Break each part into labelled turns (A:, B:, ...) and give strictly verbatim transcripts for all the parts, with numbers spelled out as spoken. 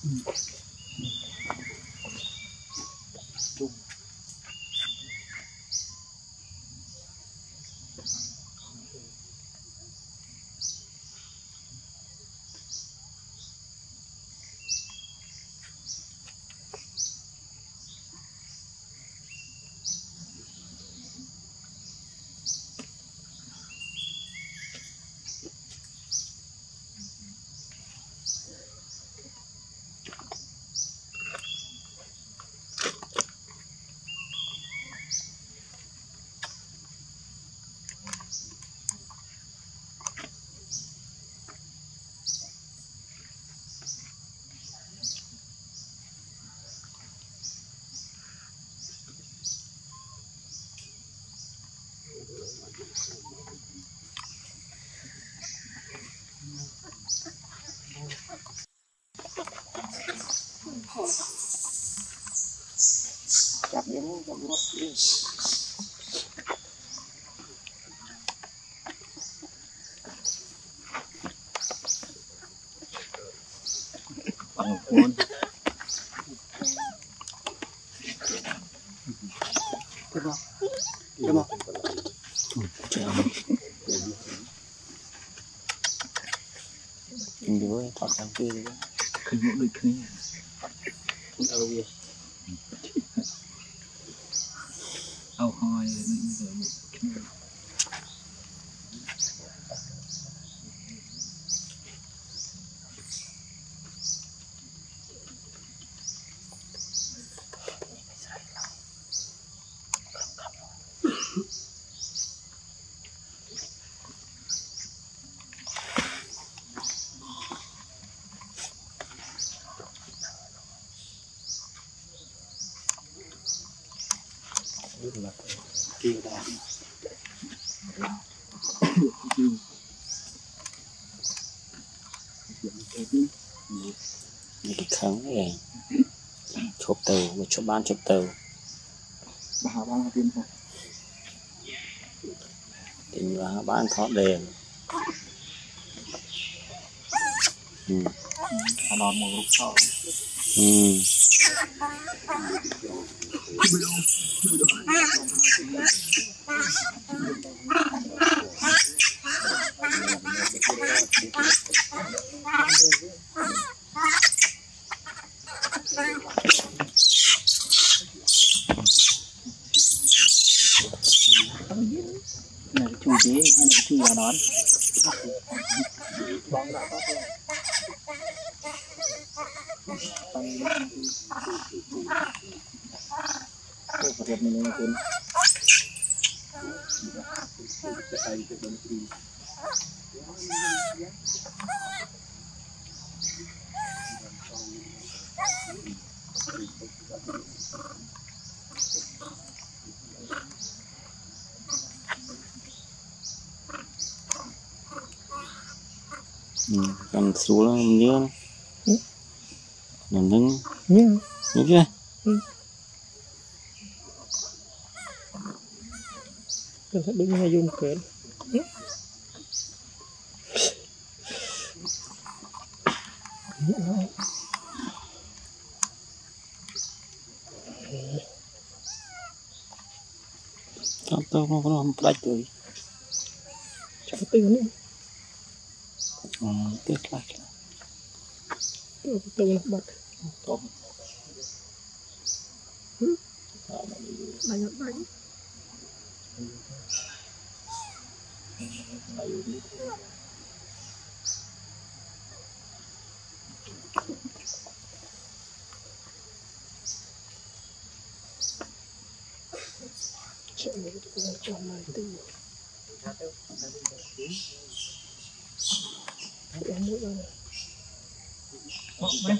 A: chặt đi nó chặt nó đi bằng cuốn được không được không đi với thoát sang kia đi không có được kia đâu vậy ao hoi mình giờ là kia đã cái kháng này chụp từ một chụp ban chụp từ bà ban là tiền không tiền là ban thoát đèn ừ nó một lúc sau ừ này chung tí này chung vào nón còn xuống là nhớ làm nâng nhớ nhớ chưa cần phải đứng ngay dùng cửa tao tao nó có làm plạch rồi chắc tư nữa ờ tiếc lại tôi tôi nó bật tôm đánh đánh chạy một cái trong này tinh em mũi đâu bọc mấy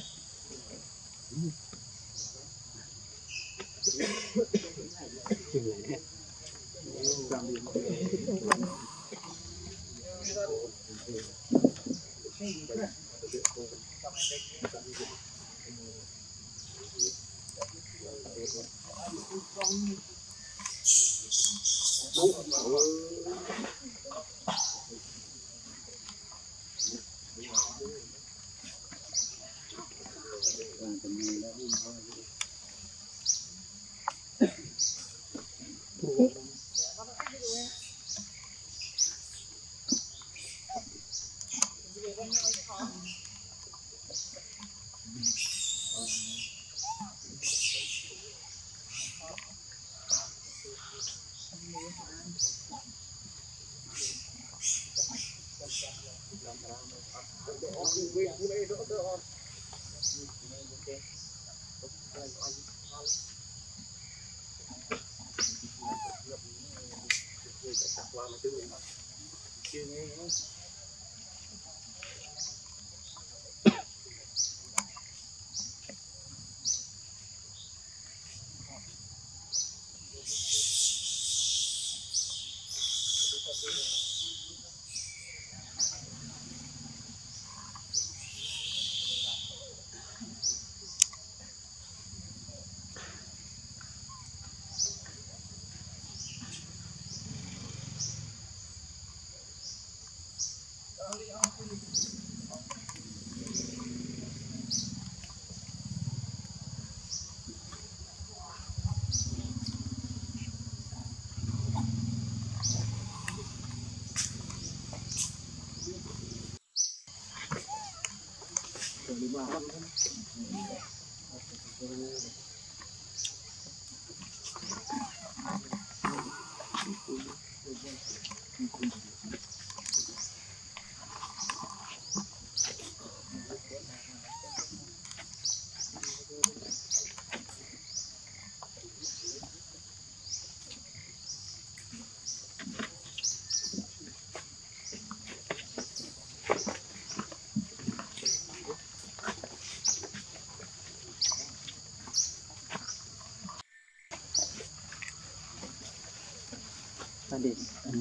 A: Tadi.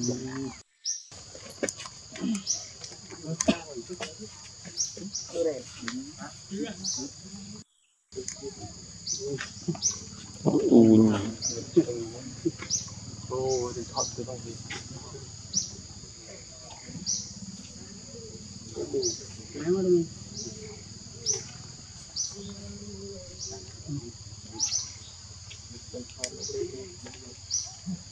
A: Ui. Oh, det har det varit. Kenapa dong?